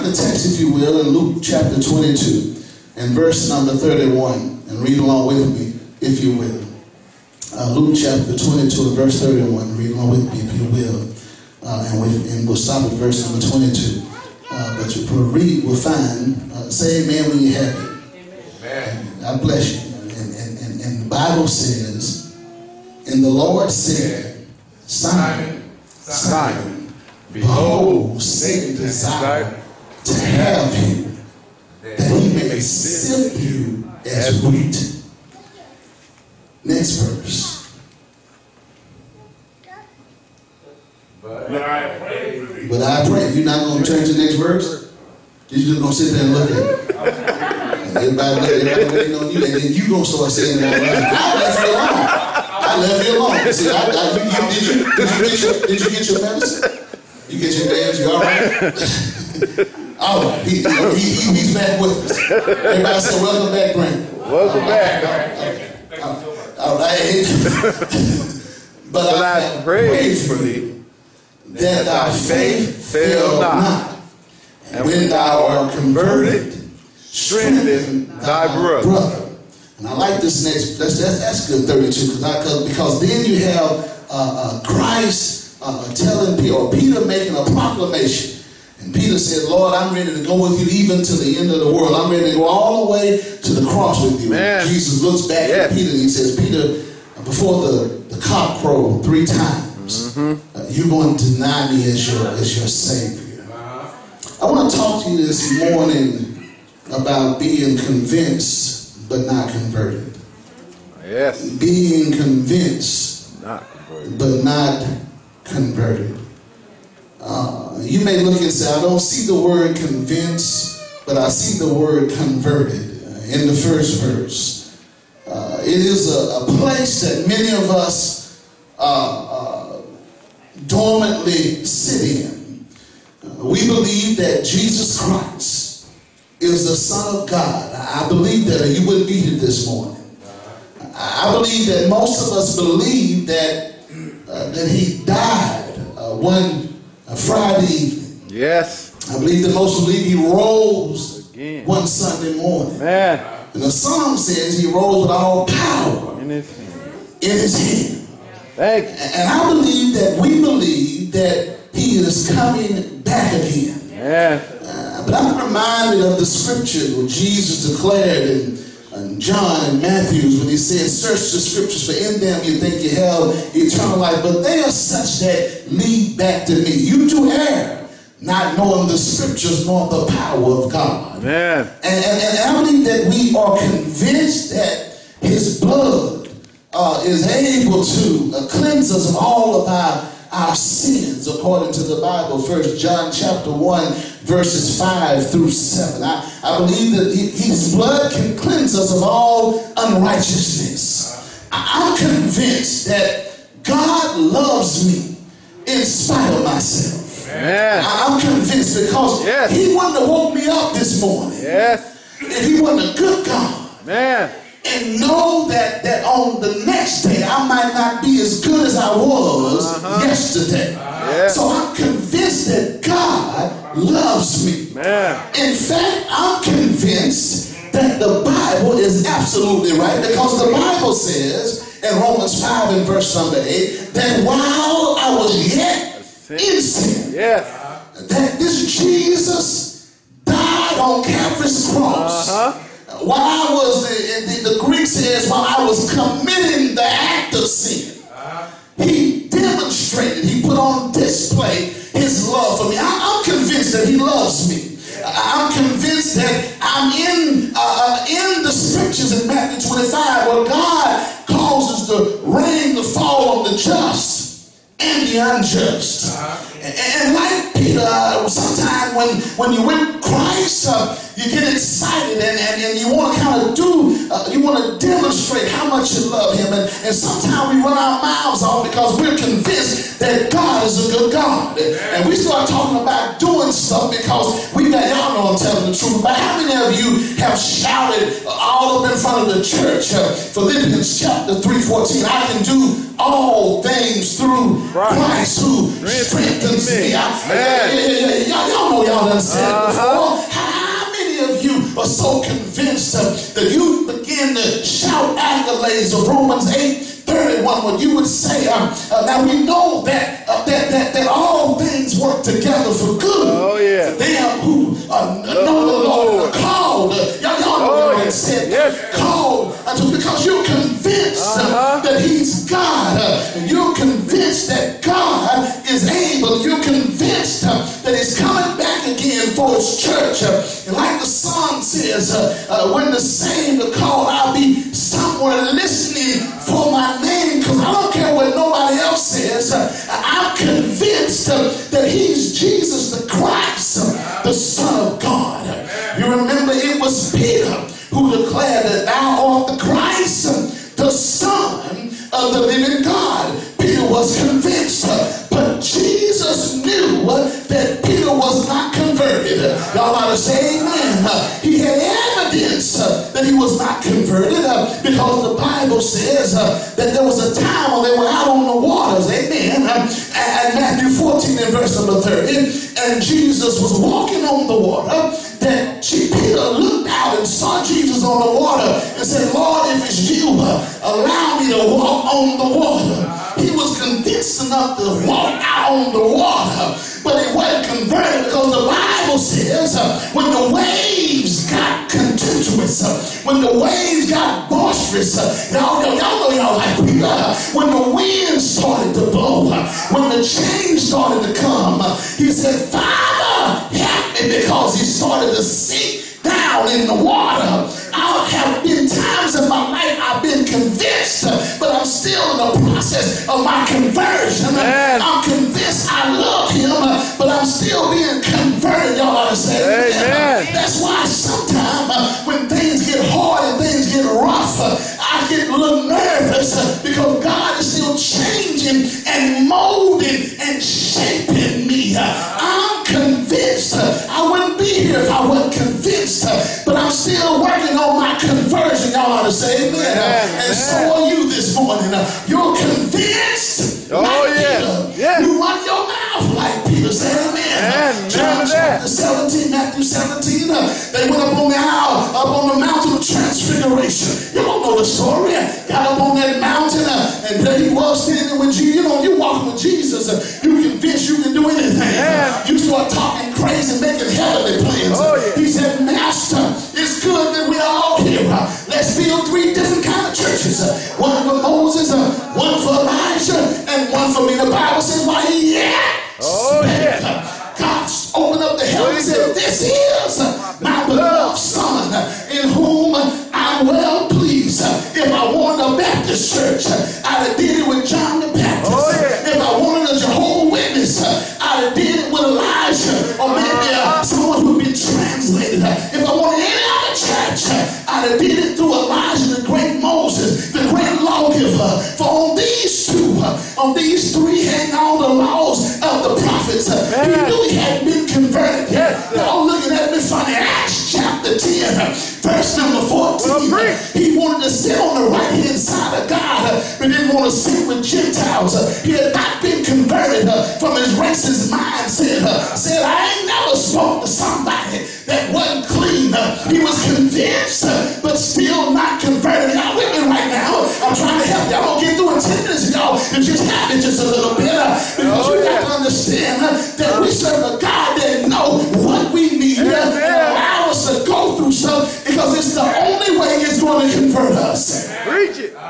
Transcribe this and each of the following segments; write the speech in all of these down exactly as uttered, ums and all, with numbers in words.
the text, if you will, in Luke chapter twenty-two and verse number thirty-one, and read along with me, if you will. Uh, Luke chapter twenty-two and verse thirty-one, read along with me, if you will. Uh, and, we, and we'll stop at verse number twenty-two. Uh, but you read, will find, uh, say amen when you have it. Amen. God bless you. And, and, and, and the Bible says, and the Lord said, Simon, Simon, behold, Satan desired to have you, that he may sift you as wheat. Next verse. But I pray for you. But I pray. You're not going to turn to the next verse? You're just going to sit there and look at it. Everybody, everybody waiting on you, and then you going to start saying that. I left you alone. I left you alone. See, I, I, you, you, did, you, did, you get your, did you get your medicine? You get your meds? You all right? All right. He, he, he, he's back with us. Everybody say, welcome back, Brandon. Welcome back. All right. But, but I, I pray for thee, that thy faith fail not. And when thou art converted, strengthen thy brother. And I like this next, that's, that's, that's good, thirty-two, because, because then you have uh, uh, Christ uh, telling Peter, or Peter making a proclamation. And Peter said, Lord, I'm ready to go with you even to the end of the world. I'm ready to go all the way to the cross with you. And Jesus looks back yes. at Peter and he says, Peter, before the, the cock crowed three times, mm-hmm. uh, you're going to deny me as your, as your Savior. I want to talk to you this morning about being convinced but not converted. Yes. Being convinced not converted. but not converted. Uh, you may look and say, I don't see the word convinced, but I see the word converted in the first verse. Uh, it is a, a place that many of us uh, uh, dormantly sit in. Uh, we believe that Jesus Christ is the Son of God. I believe that, or you wouldn't be here this morning. I believe that most of us believe that uh, that he died uh, one uh, Friday evening. Yes. I believe that most believe he rose again one Sunday morning. Man. And the song says he rose with all power in his hand. In his hand. Thank you. And I believe that we believe that he is coming back again. Yeah. Uh, but I'm reminded of the scripture where Jesus declared in, in John and Matthew when he said, search the scriptures, for in them you think you have eternal life, but they are such that lead back to me. You do err, not knowing the scriptures nor the power of God. Man. And, and, and I believe that we are convinced that his blood uh, is able to uh, cleanse us of all of our our sins, according to the Bible. First John chapter one, verses five through seven. I, I believe that he, his blood can cleanse us of all unrighteousness. I, I'm convinced that God loves me in spite of myself. Yeah. I, I'm convinced because yes. he wouldn't have woke me up this morning yes. if he wasn't a good God. Man. And know that, that on the next day I might not be as good as I was uh-huh. yesterday. Uh-huh. Yeah. So I'm convinced that God loves me. Man. In fact, I'm convinced that the Bible is absolutely right, because the Bible says in Romans five and verse number eight that while I was yet in sin, yes. that this Jesus died on Calvary's cross. Uh-huh. While I was, the, the, the Greek says, while I was committing the act of sin, he demonstrated, he put on display his love for me. I, I'm convinced that he loves me. I'm convinced that I'm in, uh, in the scriptures in Matthew twenty-five where God causes the rain to fall on the just and the unjust. And, and like Peter, uh, sometimes when, when you're with Christ, uh, you get excited and, and, and you want to kind of do, uh, you want to demonstrate how much you love him. And, and sometimes we run our mouths off because we're convinced that God is a good God. And, and we start talking about doing stuff because we got, y'all know I'm telling the truth, but how many of you have shouted all up in front of the church, uh, Philippians chapter three fourteen, I can do all things through Christ who strengthens me. I, y'all know y'all done said it before. convinced uh, that you begin to shout accolades of Romans eight thirty-one, when you would say, uh, uh, now we know that, uh, that, that, that all things work together for good. Oh, yeah. Them who uh, know the Lord are called. Uh, y'all, y'all know Oh, what I yeah. said. Yes. Called uh, to, because you're convinced uh, Uh-huh. that he's God. Uh, and you're convinced that God is able. You're convinced uh, that he's coming back again for his church. Uh, and like the song says, uh, uh, when the saved are called, I'll be somewhere listening for my name, because I don't care what nobody else says. Uh, I'm convinced uh, that he's Jesus the Christ, uh, the Son of God. Uh, you remember it was Peter who declared that thou art the Christ, uh, the Son of the living God. Peter was convinced, uh, but Jesus knew uh, that Peter was not converted. Uh, y'all ought to say amen. Uh, he had evidence uh, that he was not converted uh, because the Bible says uh, that there was a time when they were out on the waters. Amen. Uh, and Matthew fourteen and verse number thirty, and Jesus was walking on the water. That Peter looked out and saw Jesus on the water and said, Lord, if it's you, uh, allow me to walk on the water. He was convinced enough to walk out on the water, but he wasn't converted because the Bible says uh, when the waves got contemptuous, uh, when the waves got boisterous, uh, y'all, y'all, y'all know y'all like Peter, uh, when the wind started to blow, uh, when the change started to come, uh, he said, Father, help me, because he started to sink down in the water. I have been times in my life I've been convinced, uh, but I'm still in the process of my conversion. Amen. I'm convinced I love him, uh, but I'm still being converted. Y'all ought to say amen. Amen. That's why sometimes uh, when things get hard and things get rough, uh, I get a little nervous uh, because God is still changing and molding and shaping me. Uh, I'm convinced. Uh, I wouldn't be here if I wasn't convinced, uh, but I'm still working on my conversion. Y'all ought to say amen. Uh, and so are you this morning. Uh, you're convinced. Oh, like yeah. Peter. Yeah. You run your mouth like Peter. Say amen. Amen. John Amen. chapter seventeen, Matthew seventeen. Uh, they went up on the isle, up on the mountain of transfiguration. You don't know the story. Got up on that mountain, uh, and there he was standing with you. You know, you walking with Jesus, uh, you convinced you can do anything. Uh, you start talking crazy, making heavenly plans. Oh, yeah. He said, Master, it's good that we're all here. Uh, let's build three different kind of churches. Uh, one for Moses, uh, one for Elijah, and one for me. The Bible says, why he yeah. Oh, yeah. God opened up the heavens and said, this is my beloved Son, in whom I'm well pleased. If I wanted a Baptist church, I'd have did it with John the Baptist. Oh, yeah. If I wanted a Jehovah's Witness, I'd have did it with Elijah, or maybe uh, someone who'd been translated. If I wanted any other church, I'd have did it through Elijah, the great Moses, the great lawgiver. For on these two, on these three hang all the laws of the prophets. He knew he hadn't been converted. Yes, y'all looking at me funny. Acts chapter ten, verse number fourteen. Well, he wanted to sit on the right hand side of God, but didn't want to sit with Gentiles. He had not been converted from his racist mindset. Said, I ain't never spoke to somebody that wasn't clean. He was convinced, but still not converted. Y'all with me right now? I'm trying to help you. I'm going to get through in ten minutes, y'all. And just have it just a little bit. Because Oh, you yeah. got to understand that we serve a God that knows what we need and allow us to go through stuff, because it's the only way it's going to convert us. Preach it.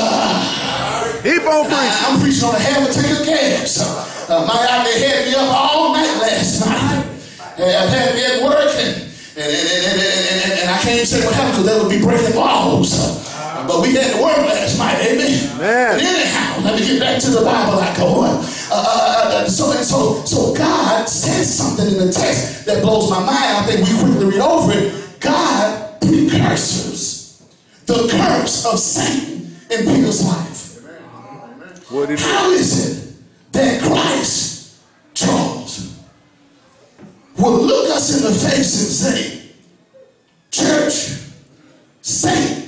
Uh, Keep on preaching. I'm preaching on a half a tank of gas. Uh, my God, they had me up all night last night. They had me at work, and, and, and, and, and, and I can't say what happened because that would be breaking laws. Uh, but we had to work last night, amen? Man. But anyhow, let me get back to the Bible I go on. Uh, uh, so, and so, so God says something in the text that blows my mind. I think we quickly read over it. God precurses the curse of Satan in Peter's life. What did he How is it that Christ, Charles, will look us in the face and say, church, Satan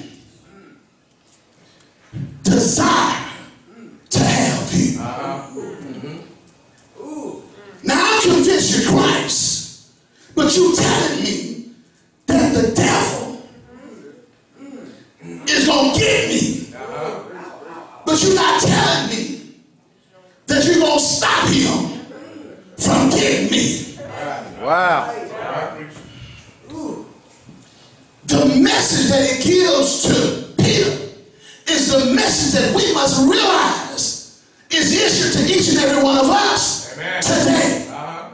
desire to have you? Now I'm convinced you're Christ, but you telling me that the devil The message that he gives to Peter is the message that we must realize is issued to each and every one of us Amen. Today. Uh-huh.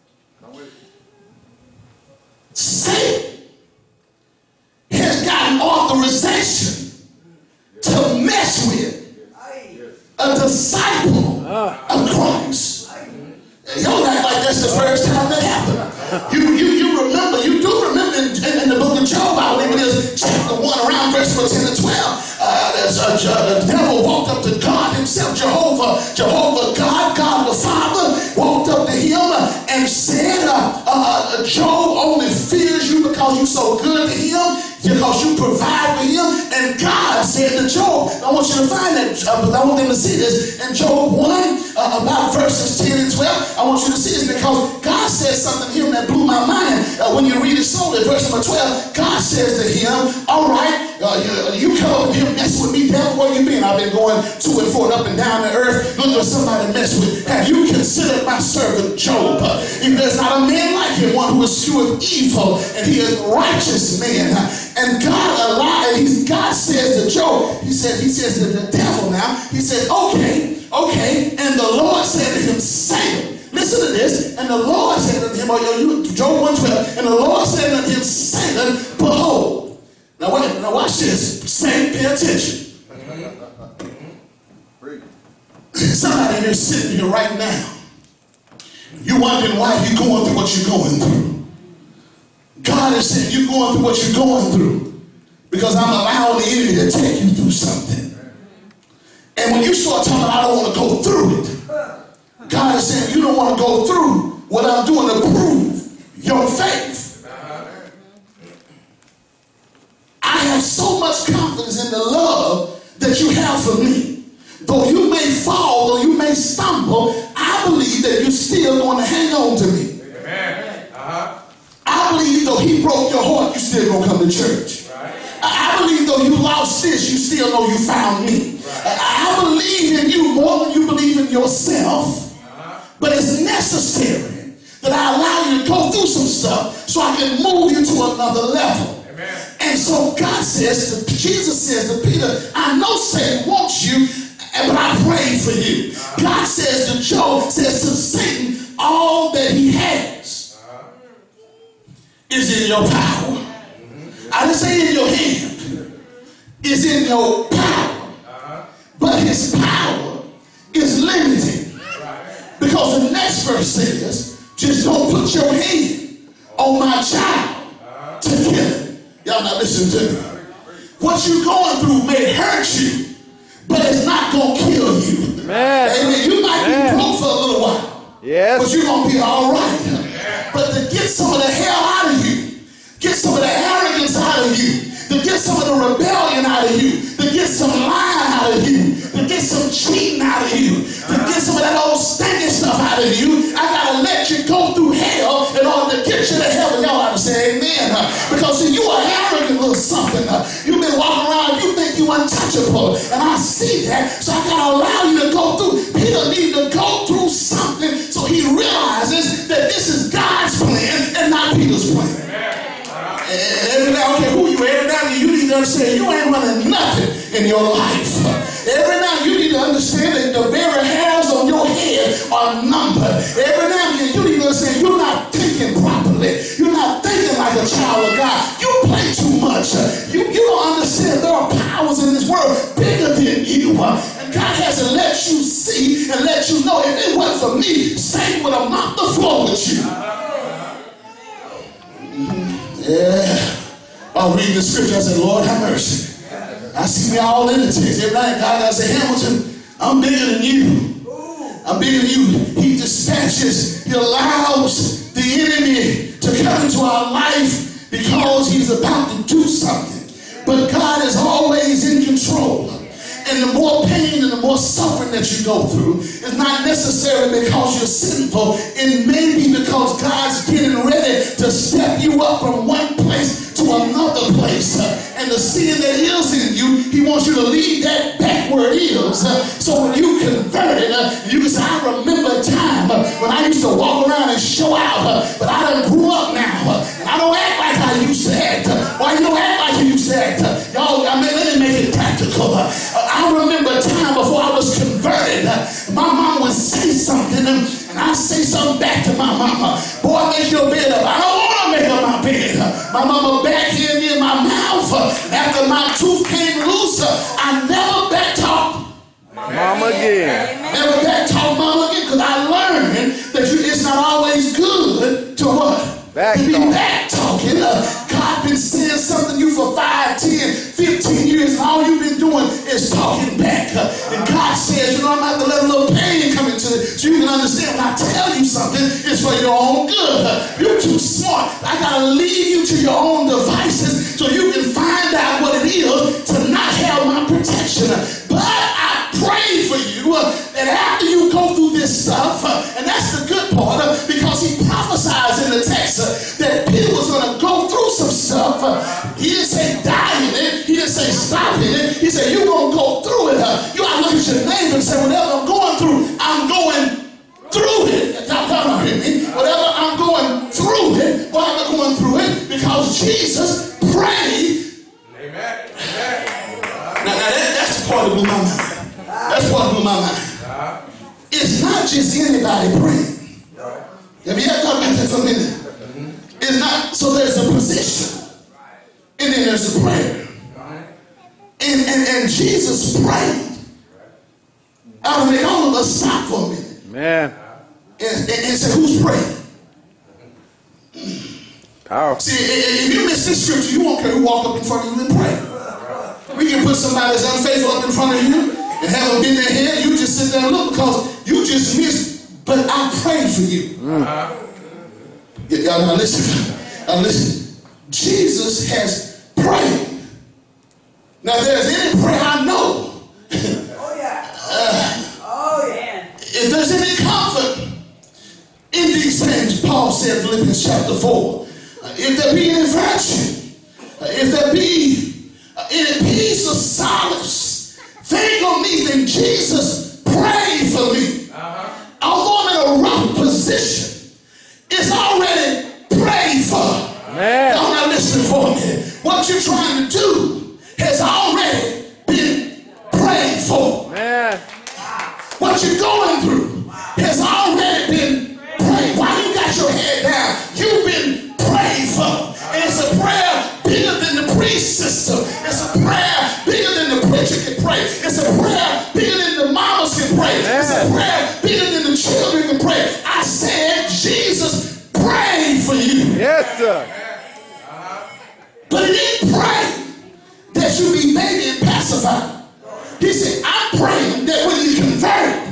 Satan has gotten authorization to mess with a disciple of Christ. You don't act like that's the first time that happened. You, you, you remember, you do remember in, in, in the book of Job, I believe it is chapter one, around verse ten to twelve, uh, uh, uh, the devil walked up to God himself, Jehovah, Jehovah God, God the Father, walked up to him and said, uh, uh, Job only fears you because you're so good to him, because you provide for him. And God said to Job, I want you to find that, uh, I want them to see this in Job one, uh, about verses ten and twelve. I want you to see this because God says something to him that blew my mind. Uh, when you read it slowly, verse number twelve, God says to him, all right, uh, you, you come up here mess with me, devil, where you been? I've been going to and fro, up and down the earth, looking for somebody to mess with. Have you considered my servant Job? Uh, there's not a man like him, one who escheweth evil, and he is a righteous man. Uh, and God allowed, and God says to Job, he said, he says to the devil now, he said, okay, okay, and the Lord said to him, Satan, listen to this, and the Lord said to him, oh, you, Job one twelve, and the Lord said to him, Satan, behold. Now wait, now watch this. Satan, pay attention. Somebody here sitting here right now, you're wondering why you're going through what you're going through. God is saying you're going through what you're going through because I'm allowing the enemy to take you through something. And when you start talking, I don't want to go through it, God is saying you don't want to go through what I'm doing to prove your faith. I have so much confidence in the love that you have for me. Though you may fall, though you may stumble, I believe that you're still going to hang on to me. Amen. Uh-huh. I believe though he broke your heart, you still going to come to church. Right. I believe though you lost this, you still know you found me. Right. I believe in you more than you believe in yourself. Uh-huh. But it's necessary that I allow you to go through some stuff so I can move you to another level. Amen. And so God says, to, Jesus says to Peter, I know Satan wants you, but I pray for you. Uh-huh. God says to Job, says to Satan, all that he has uh-huh. is in your power. Mm-hmm. I didn't say in your hand. It's in your power. Uh-huh. But his power is limited. Right. Because the next verse says, just don't put your hand on my child uh-huh. to kill him. Y'all not listening to me. What you're going through may hurt you, but it's not going to kill you. Man. Amen. You might Man. be broke for a little while. Yes. But you're going to be all right. Yeah. But to get some of the hell out of you, get some of the arrogance out of you, to get some of the rebellion out of you, to get some lying out of you, to get some cheating out of you, to get some of that old stinking stuff out of you, I got to let you go through hell in order to get you to heaven. Y'all ought to say amen. Because see, you are arrogant little something. You've been walking around, you think you untouchable. And I see that, so I got to allow you to go through. Peter needs to go through something so he realizes that this is God's plan and not Peter's plan. And every now, I don't care who you are, every now you need to understand you ain't running nothing in your life. Every now you need to understand that the very hairs on your head are numbered. Every now and then you need to understand you're not thinking properly. You're not thinking like a child of God. You play too much. You, you don't understand there are powers in this world bigger than you. And God has to let you see and let you know if it wasn't for me, Satan would have knocked the floor with you. Yeah. I was reading the scripture, I said, Lord, have mercy. I see me all in the text. Every night, God, I say, Hamilton, I'm bigger than you. I'm bigger than you. He dispatches, he allows the enemy to come into our life because he's about to do something. But God is always in control. And the more pain and the more suffering that you go through is not necessarily because you're sinful. It may be because God's getting ready to step you up from one place to another place. And the sin that is in you, he wants you to leave that back where it is. So when you convert it, you can say, I remember a time when I used to walk around and show out, but I done grew up now. my mama backhand me in my mouth. After my tooth came loose, I never back talked Mama again. Never back talk mama again, because I learned that you, it's not always good to what? Back to be talk. back talking. Uh, God been saying something to you for five, ten, fifteen years, and all you've been doing is talking back. Uh, and God says, you know, I'm going to have to let a little pain come into it so you can understand when I tell you something, it's for your own good. Uh, you're too smart. I got to leave you to your own devices so you can find out what it is to not have my protection. But I pray for you uh, that after you go through this stuff, uh, and that's the good part, uh, because he prophesies in the text uh, that Peter was going to go through some stuff. Uh, he didn't say die in it. He didn't say stop in it. He said you're going to go through it. Uh, you ought to look at your neighbor and say, whatever I'm going through, I'm going through it. Y'all don't hear me. Whatever I'm going through it, why am I going through it? Because Jesus prayed. Amen. Amen. Now, now that, that's the part that blew my mind. That's what blew my mind. It's not just anybody praying. Have you ever thought about that for a minute? It's not, so there's a position, and then there's a prayer. And, and, and Jesus prayed. I would make all of us stop for a minute. Man. And, and, and say, who's praying? Powerful. See, if you miss this scripture, you won't care who walk up in front of you and pray. We can put somebody that's unfaithful up in front of you and have them bend their head. You just sit there and look because you just missed. But I prayed for you. Mm. Y'all now listen. Now listen. Jesus has prayed. Now there's any prayer I know. Oh yeah. uh, Oh yeah. If there's any comfort in these things, Paul said in Philippians chapter four, uh, if there be any virtue, uh, if there be uh, any peace or solace, think on me, then Jesus prayed for me. Uh-huh. Although I'm in a rough position, it's already prayed for. Man. Y'all not listening for me. What you're trying to do has already been prayed for. Man. What you're going through has already been prayed. While you got your head down, you've been prayed for. And it's a prayer bigger than the priest system. It's a prayer bigger than the preacher can pray. It's a prayer bigger than the mamas can pray. It's a prayer bigger than the children can pray. I said Jesus prayed for you. Yes, sir. But he didn't pray that you be made and pacified. He said, I'm praying that when you convert,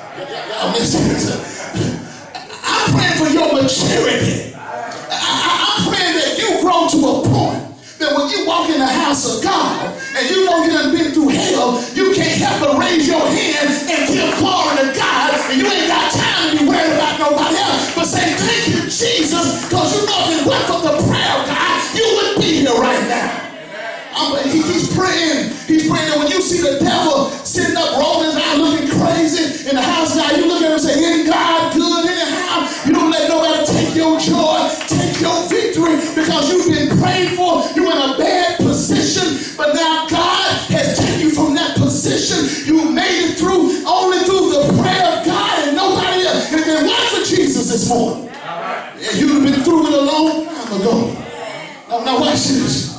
I'm praying for your maturity. I, I, I'm praying that you grow to a point that when you walk in the house of God and you know you done been through hell, you can't help but raise your hand and give glory to God, and you ain't got time to be worried about nobody else, but say, thank you, Jesus, because you know if it weren't for the prayer of God, you wouldn't be here right now. I'm, he, he's praying. He's praying that when you see the devil sitting up, rolling his eyes, looking crazy in the house, now you look at him and say, "Isn't God good anyhow?" You don't let nobody take your joy, take your victory, because you've been prayed for. You're in a bad position, but now God has taken you from that position. You made it through only through the prayer of God and nobody else. If it weren't for Jesus this morning, yeah, you'd have been through it a long time ago. Now, now watch this.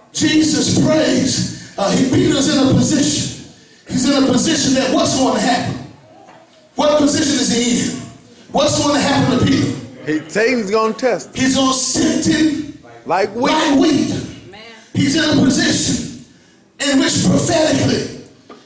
Jesus prays. Uh, he, Peter's in a position. He's in a position that what's going to happen? What position is he in? What's going to happen to Peter? He, Satan's going to test. He's going to sift him Like wheat. like wheat. He's in a position in which prophetically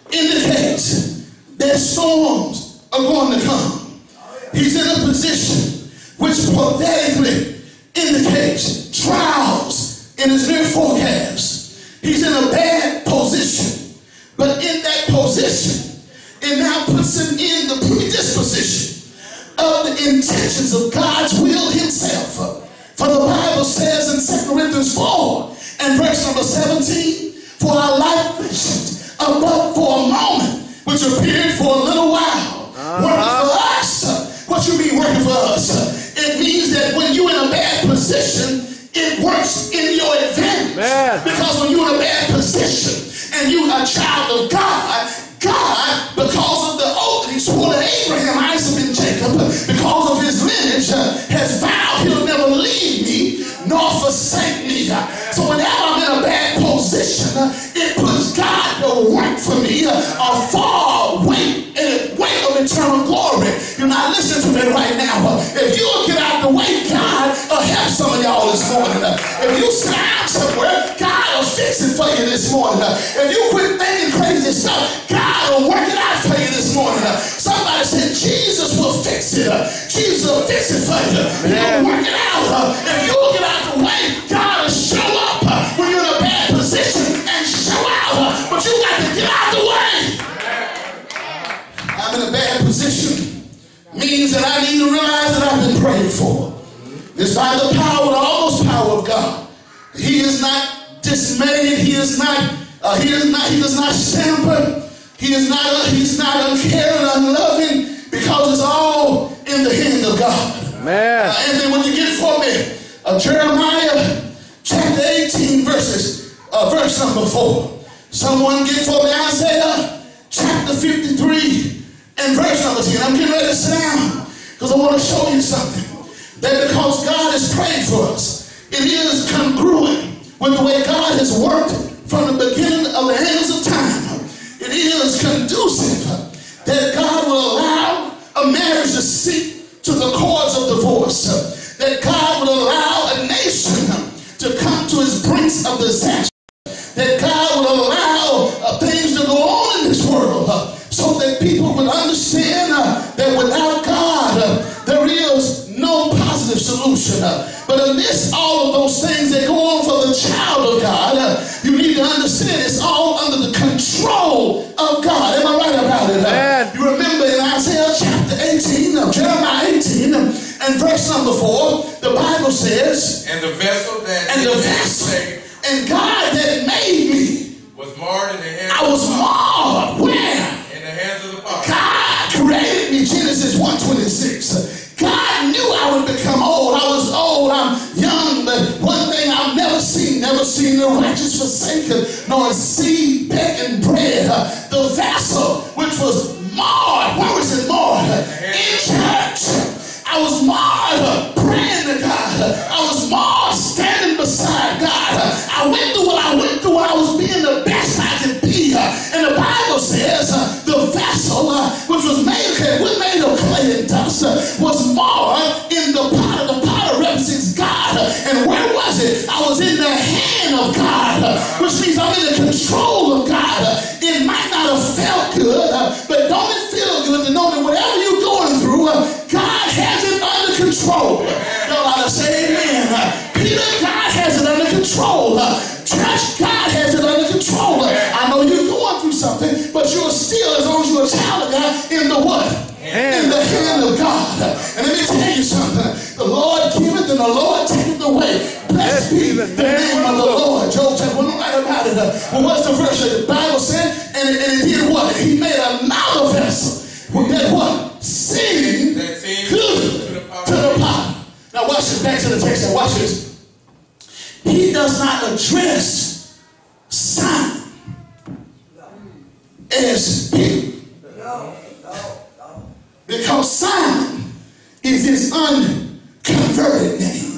indicates that storms are going to come. He's in a position which prophetically indicates trials in his near forecast. He's in a bad position, but in that position, it now puts him in the predisposition of the intentions of God's will himself. For the Bible says in Second Corinthians four and verse number seventeen, for our life vision above for a moment, which appeared for a little while, uh-huh. working for us. What you mean working for us? It means that when you're in a bad position, it works in your advantage. Man. Because when you're in a bad position and you're a child of God, God, because of the oath he swore to Abraham, Isaac, and Jacob, because of his lineage, uh, has vowed he'll never leave me nor forsake me. So whenever I'm in a bad position, it puts God to work for me a far weight and weight of eternal glory. You're not listening to me right now. If you'll get out the way, God will help some of y'all this morning. If you sit down somewhere, God will fix it for you this morning. If you quit thinking crazy stuff, God will work it out for you this morning. Somebody said Jesus will fix it. Jesus will fix it for you. He'll work it out. If you'll get out the way, God will show up when you're in a bad position and show out. But you got to get out the way. I'm in a bad position means that I need to realize that I've been prayed for. It's by the power, the almost power of God. He is not dismayed. He is not. Uh, he is not. He does not stamper. He is not. Uh, he's not uncaring, unloving, because it's all in the hand of God. Man. Uh, and then when you get for me, uh, Jeremiah chapter eighteen, verses, uh, verse number four. Someone get for me Isaiah chapter fifty-three and verse number ten. I'm getting ready to sit down because I want to show you something. That because God has prayed for us, it is congruent with the way God has worked from the beginning of the hands of time. It is conducive that God will allow a marriage to seek to the cords of divorce. That God will allow a nation to come to its brinks of disaster. That God will allow uh, things to go on in this world uh, so that people would understand uh, that without God uh, there is no positive solution. Uh, but amidst all of those things that go on for the child of God, uh, you need to understand it's all under the control of God. Am I right about it? Uh, you remember in Isaiah chapter eighteen, uh, Jeremiah eighteen, uh, and verse number four, the Bible says, And the vessel that and the vessel, and God that made me was marred in the hands I was of the potter. marred. Where? In the hands of the potter. God created me. Genesis one twenty-six. God knew I would become old. I was old. I'm young. But one thing I've never seen, never seen the righteous forsaken, nor a seed begging bread. Uh, the vessel which was marred. Where was it marred? In church. I was marred uh, praying to God. I was marred standing beside God. I went through what I went through. I was being the best I could be. And the Bible says uh, the vessel uh, which was made, okay, was made of clay and dust, uh, was marred in the potter. The potter represents God. And where was it? I was in the hand of God, which means I'm in the control of God. It might not have felt good, but don't it feel good to know that whatever you're going through, God has it under control. Y'all ought to say amen. Peter, God has it under control. Church, God has it under control. I know you're going through something, but you're still, as long as you're a child of God, in the what? In the hand of God. And let me tell you something. The Lord giveth and the Lord taketh away. Blessed be the name of the Lord. Job said, well, no matter about it. Well, what's the verse? The Bible said, and it, and it did what? He made another vessel. With that what? Singing good to the potter. Now watch this. Back to the text. Now watch this. He does not address Simon as Peter. Because Simon is his unconverted name.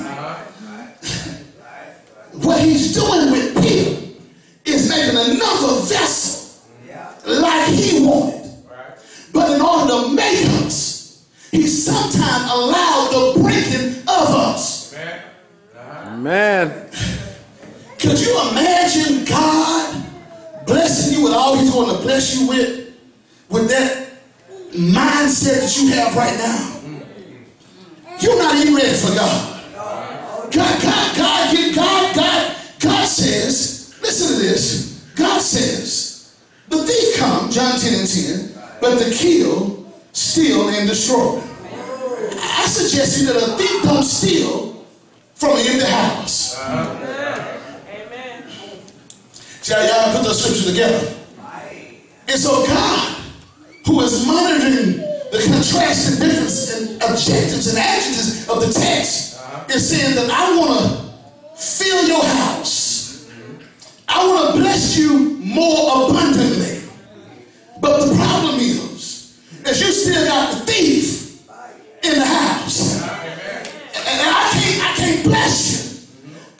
What he's doing with Peter is making another vessel like he wanted. But in order to make us, he sometimes allowed the breaking of us. Man. Could you imagine God blessing you with all he's going to bless you with, with that mindset that you have right now? You're not even ready for God. God, God, God, God, God, God says, listen to this. God says, the thief comes, John ten and ten, but to kill, steal, and destroy. I suggest you that a thief don't steal from an empty house. Amen. See how y'all put those scriptures together? And so God, who is monitoring the contrasts and differences and objectives and adjectives of the text, is saying that I want to fill your house. I want to bless you more abundantly. But the problem is, is you still got the thief in the house. And I can't, I can't bless you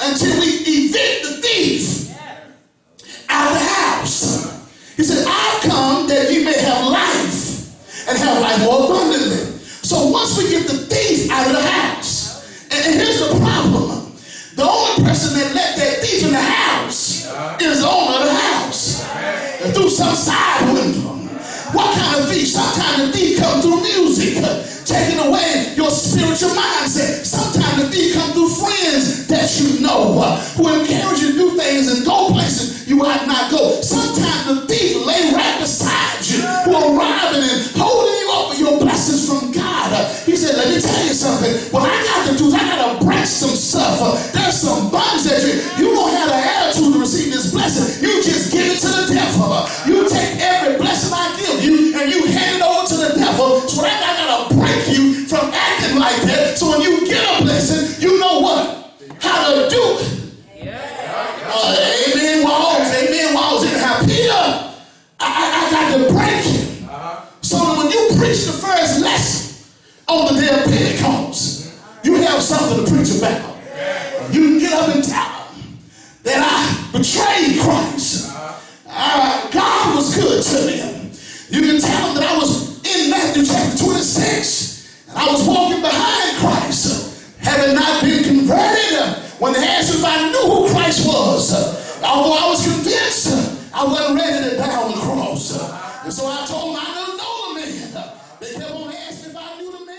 until we evict the thief out of the house. He said, I've come that you may have life and have life more abundantly. So once we get the thief out of the house, and, and here's the problem. The only person that let that thief in the house is the owner of the house. And through some side window. What kind of thief? Sometimes the thief comes through music, taking away your spiritual mindset. Sometimes the thief comes through friends that you know, uh, who encourage you to do things and go places you ought not go. Sometimes the thief lay right beside you, who are robbing and holding you up for your blessings from God. Uh, he said, let me tell you something. What I got to do is I got to break some stuff. Uh, there's some buttons that you, you don't have the attitude to receive this blessing. You just give it to the devil. Uh, you take every blessing I give you and you hand it over to the devil. So I got to break you from acting like that. So when you get a blessing, you know what? How to do it. Yeah. Uh, amen, Walls. Amen, Walls. Anyhow, Peter, I, I, I got to break you. Uh-huh. So that when you preach the first lesson on the day of Pentecost, you have something to preach about. Yeah. You can get up and tell them that I betrayed Christ. Uh-huh. Uh, God was good to me. You can tell them that I was in Matthew chapter twenty-six. And I was walking behind Christ, having not been converted. When they asked if I knew who Christ was, although I was convinced, I wasn't ready to die on the cross. And so I told them I didn't know the man. They kept on asking if I knew the man.